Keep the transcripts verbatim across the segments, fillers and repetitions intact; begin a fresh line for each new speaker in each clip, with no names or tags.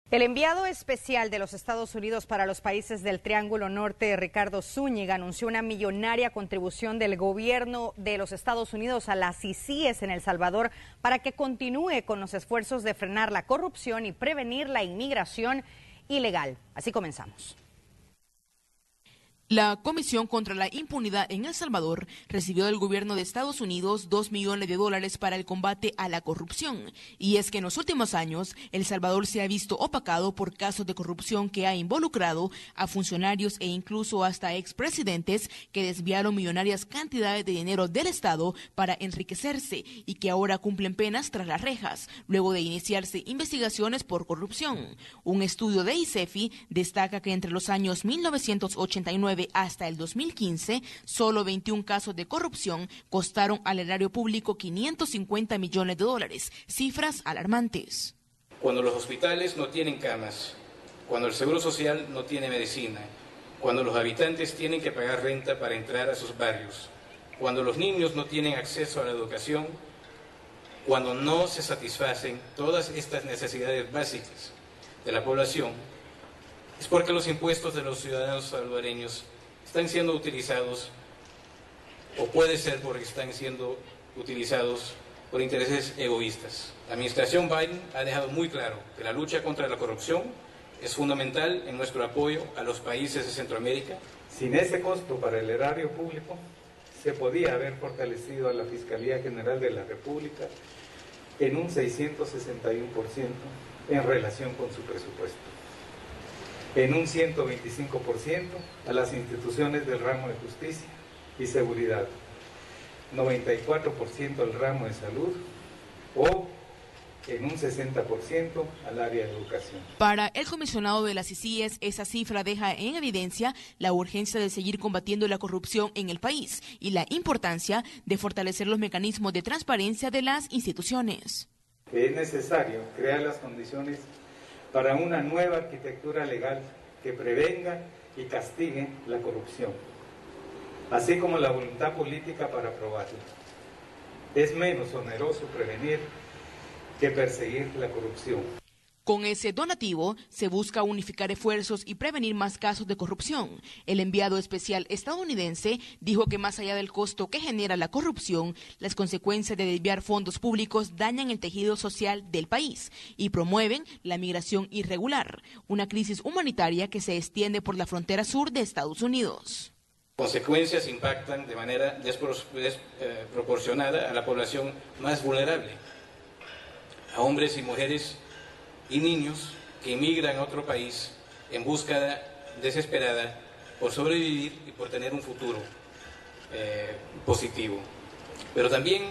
El enviado especial de los Estados Unidos para los países del Triángulo Norte, Ricardo Zúñiga, anunció una millonaria contribución del gobierno de los Estados Unidos a las I C I E S en El Salvador para que continúe con los esfuerzos de frenar la corrupción y prevenir la inmigración ilegal. Así comenzamos.
La Comisión contra la Impunidad en El Salvador recibió del gobierno de Estados Unidos dos millones de dólares para el combate a la corrupción. Y es que en los últimos años, El Salvador se ha visto opacado por casos de corrupción que ha involucrado a funcionarios e incluso hasta expresidentes que desviaron millonarias cantidades de dinero del Estado para enriquecerse y que ahora cumplen penas tras las rejas, luego de iniciarse investigaciones por corrupción. Un estudio de ICEFI destaca que entre los años mil novecientos ochenta y nueve hasta el dos mil quince, solo veintiún casos de corrupción costaron al erario público quinientos cincuenta millones de dólares, cifras alarmantes.
Cuando los hospitales no tienen camas, cuando el Seguro Social no tiene medicina, cuando los habitantes tienen que pagar renta para entrar a sus barrios, cuando los niños no tienen acceso a la educación, cuando no se satisfacen todas estas necesidades básicas de la población, es porque los impuestos de los ciudadanos salvadoreños están siendo utilizados, o puede ser porque están siendo utilizados por intereses egoístas. La administración Biden ha dejado muy claro que la lucha contra la corrupción es fundamental en nuestro apoyo a los países de Centroamérica.
Sin ese costo para el erario público, se podía haber fortalecido a la Fiscalía General de la República en un seiscientos sesenta y uno por ciento en relación con su presupuesto, en un ciento veinticinco por ciento a las instituciones del ramo de justicia y seguridad, noventa y cuatro por ciento al ramo de salud o en un sesenta por ciento al área de educación.
Para el comisionado de las I C I E S, esa cifra deja en evidencia la urgencia de seguir combatiendo la corrupción en el país y la importancia de fortalecer los mecanismos de transparencia de las instituciones.
Es necesario crear las condiciones para una nueva arquitectura legal que prevenga y castigue la corrupción, así como la voluntad política para aprobarla. Es menos oneroso prevenir que perseguir la corrupción.
Con ese donativo se busca unificar esfuerzos y prevenir más casos de corrupción. El enviado especial estadounidense dijo que más allá del costo que genera la corrupción, las consecuencias de desviar fondos públicos dañan el tejido social del país y promueven la migración irregular, una crisis humanitaria que se extiende por la frontera sur de Estados Unidos.
Consecuencias impactan de manera desproporcionada a la población más vulnerable, a hombres y mujeres y niños que emigran a otro país en búsqueda desesperada por sobrevivir y por tener un futuro eh, positivo. Pero también,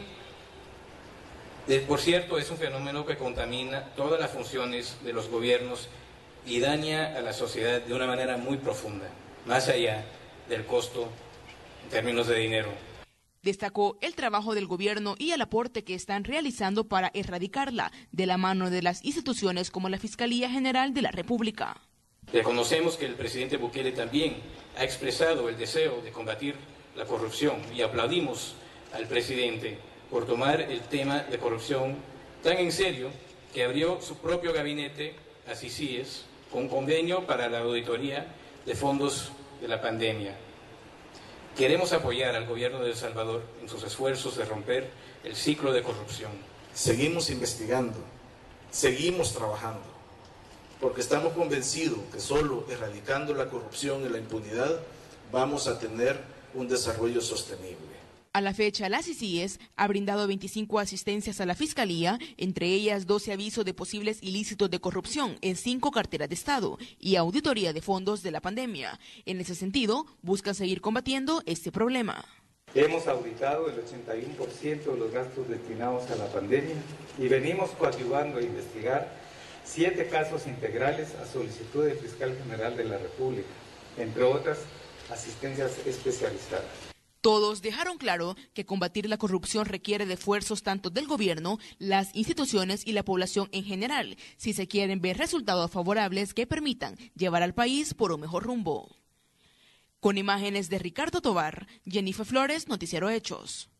eh, por cierto, es un fenómeno que contamina todas las funciones de los gobiernos y daña a la sociedad de una manera muy profunda, más allá del costo en términos de dinero.
Destacó el trabajo del gobierno y el aporte que están realizando para erradicarla de la mano de las instituciones como la Fiscalía General de la República.
Reconocemos que el presidente Bukele también ha expresado el deseo de combatir la corrupción y aplaudimos al presidente por tomar el tema de corrupción tan en serio que abrió su propio gabinete a I C I E S con convenio para la auditoría de fondos de la pandemia. Queremos apoyar al gobierno de El Salvador en sus esfuerzos de romper el ciclo de corrupción.
Seguimos investigando, seguimos trabajando, porque estamos convencidos que solo erradicando la corrupción y la impunidad vamos a tener un desarrollo sostenible.
A la fecha, la I C I E S ha brindado veinticinco asistencias a la Fiscalía, entre ellas doce avisos de posibles ilícitos de corrupción en cinco carteras de Estado y auditoría de fondos de la pandemia. En ese sentido, busca seguir combatiendo este problema.
Hemos auditado el ochenta y uno por ciento de los gastos destinados a la pandemia y venimos coadyuvando a investigar siete casos integrales a solicitud del Fiscal General de la República, entre otras asistencias especializadas.
Todos dejaron claro que combatir la corrupción requiere de esfuerzos tanto del gobierno, las instituciones y la población en general, si se quieren ver resultados favorables que permitan llevar al país por un mejor rumbo. Con imágenes de Ricardo Tovar, Jennifer Flores, Noticiero Hechos.